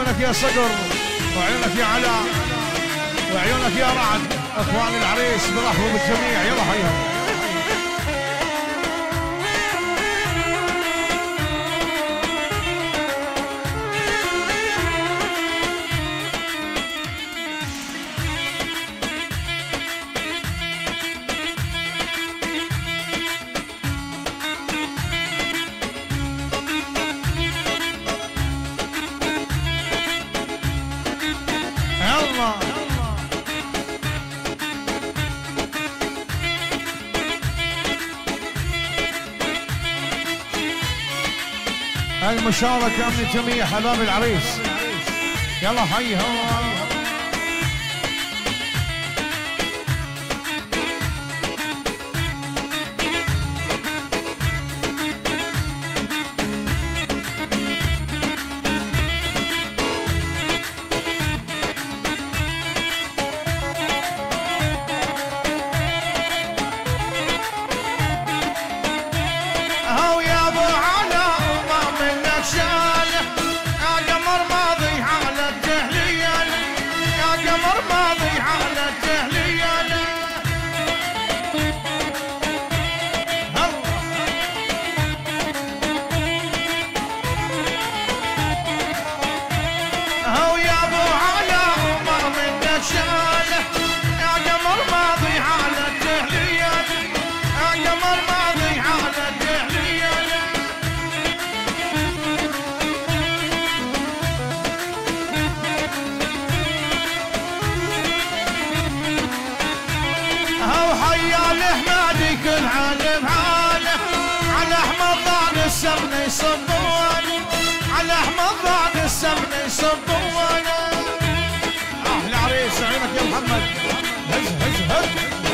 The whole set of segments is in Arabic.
عيونك يا صقر وعيونك يا علاء وعيونك يا رعد. اخوان العريس برحبوا بالجميع، يلا حيهم. المشاركة من جميع حباب العريس، يلا حيهم. السمنة يصبون على احمد ضعن السمنة يصبون. احلى عريس عيونك يا محمد، هز هز هز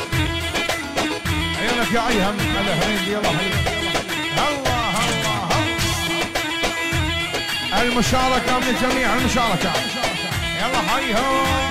عيونك يا ايهم. هلا هندي يلا الله الله. المشاركة من الجميع، المشاركة يلا حيهم.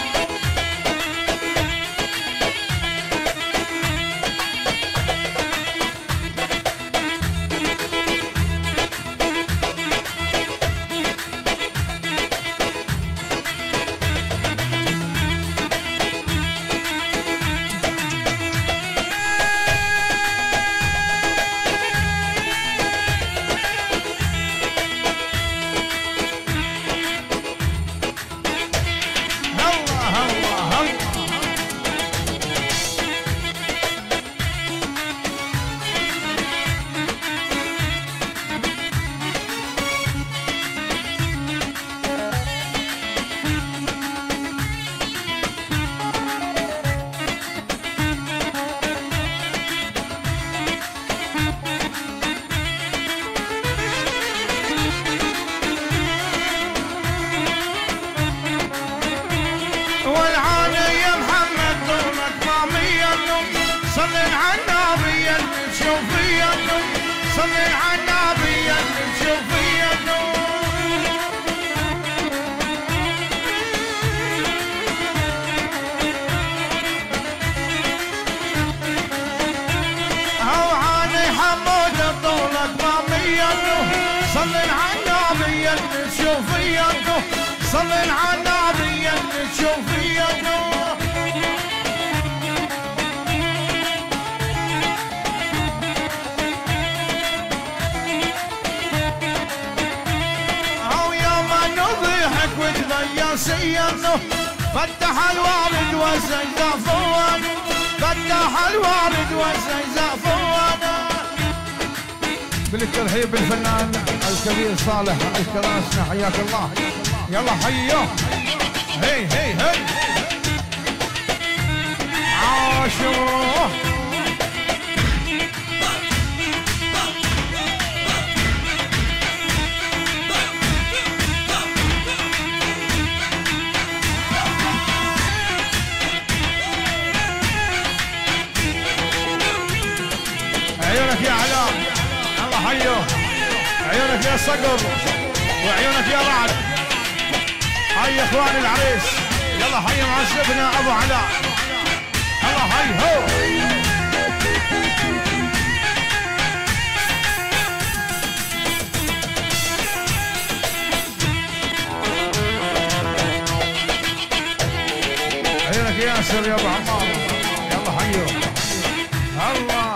صلي على النبي تشوفي النور. او يوم نضيحك وتغير سيرته، فتح الوالد والزيزافون، فتح الوالد والزيزافون. بالترحيب بالفنان الكبير صالح الكراسنا، حياك الله. يلا حيو. هي هي هي عاشوا. عيونك يا علاء، يلا حيو. عيونك يا صقر وعيونك يا رعد. هاي اخوان العريس، يلا حي معسبنا ابو علاء. يلا حي هو. ياسر يا ابو عمار، يلا حيو الله.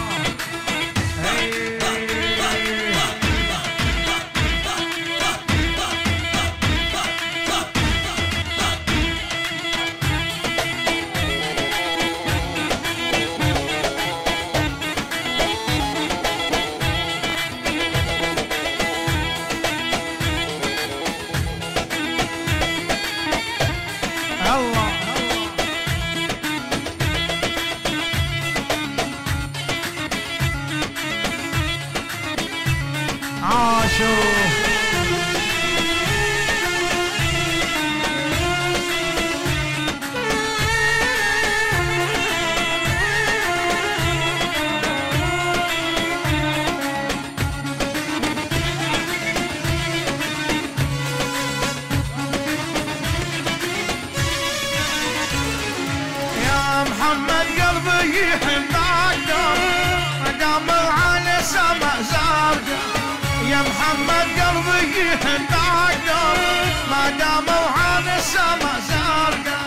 محمد قلبي يحبك مدام على سما زارجه، يا محمد قلبي يحبك مدام على سما زارجه.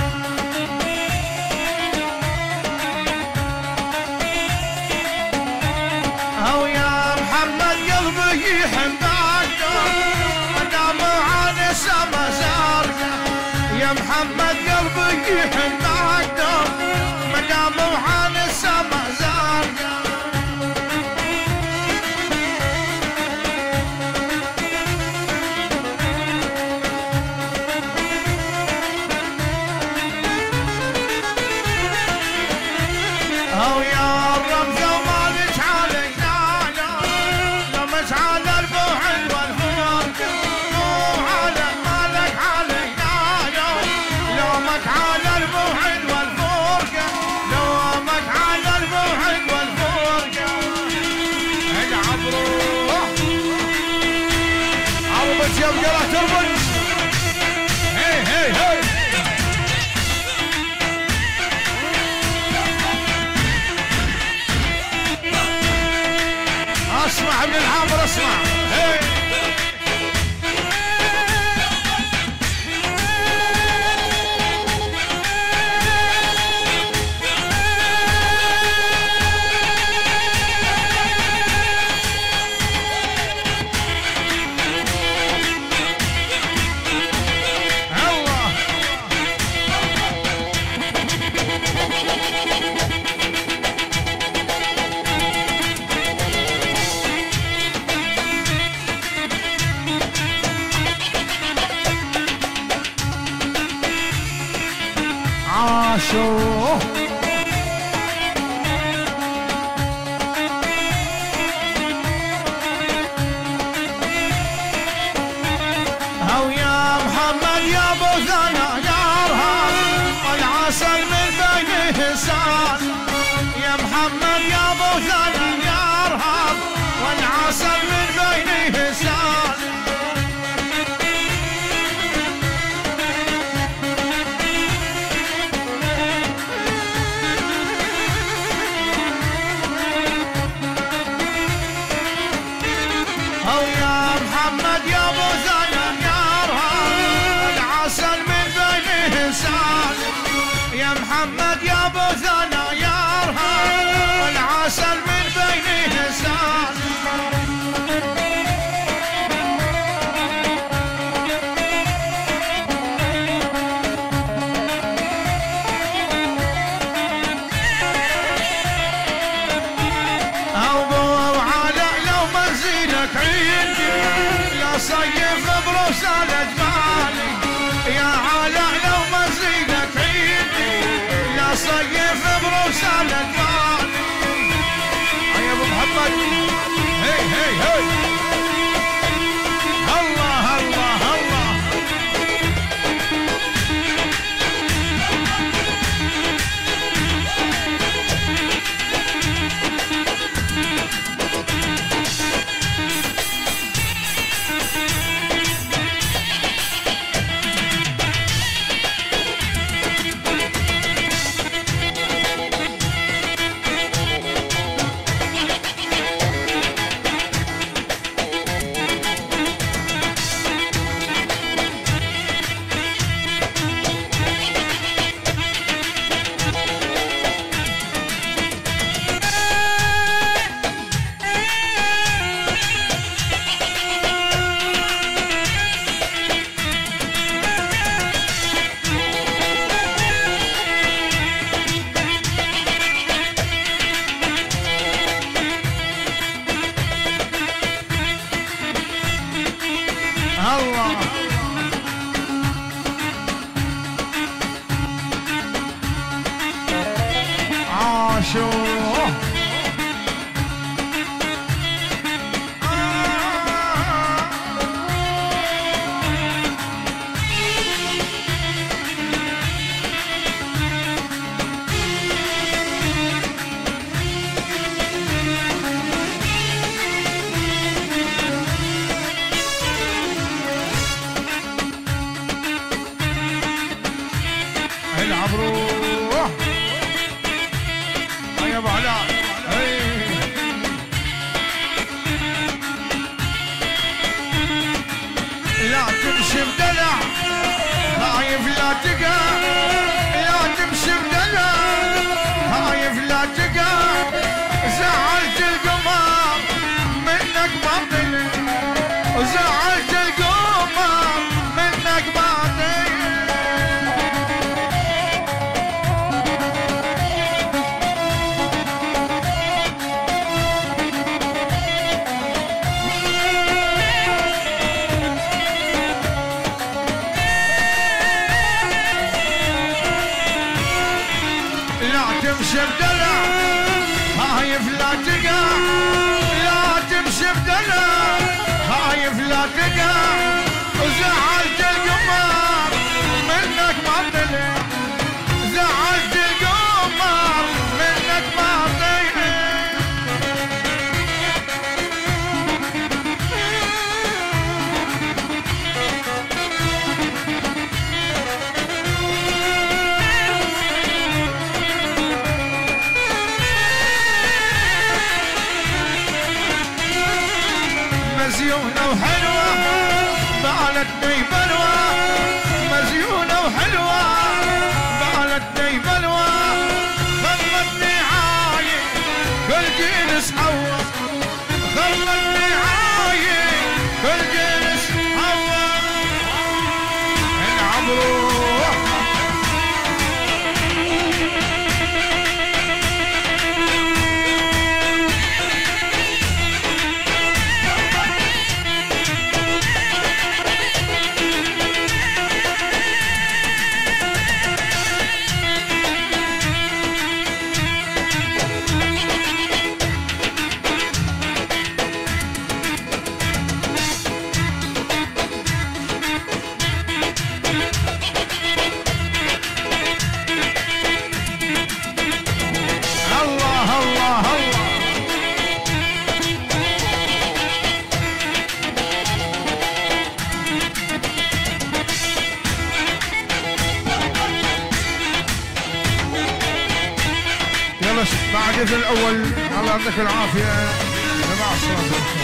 او يا محمد قلبي يحبك مدام على سما زارجه، يا محمد قلبي يحبك مدام على السما زارجه. او يا الرمز ومالك علينا لمس على البعد والفرق، مو على مالك علينا لومك على البعد والفرق، لومك على البعد والفرق. العبروح عربت يا بقرة تربج. هي هي هي اسمع ابن الحامر اسمع. هي عاشوا او يا محمد يا ابو ثنا يا ارهاب والعسل من بينه سال، يا محمد يا ابو ثنا يا ارهاب والعسل من بينه سال. او يا محمد يا ابو زينب يا ارهاب العسل من بينه سال، يا محمد يا ابو زينب يا ارهاب العسل من بينه سال. صيف بروسالة بالي يا علاء لو مزيدك عيدي، يا صيف بروسالة بالي. يا ابو محمد هي هي هي الله الله الله. الله عاشوه العبروه يا ابو علاء لا تمشي بدلع خايف لا تقع لا تمشي بدلع خايف لا تقع زعلت القمر منك باطل وزعلت القمر منك باطل تمشي بدلع خايف لا تقع لا تمشي بدلع خايف لا تقع وزعلت القمر منك ما طلع زعلت القمر منك ما طلع مزيونة وحلوة بعلتني بلوى مزيونة وحلوة بعلتني بلوى خلتني عايق كل جنس عوى خلتني عايق كل جنس عوى العبروه بعد الأول الله يعطيك العافية. مع السلامة.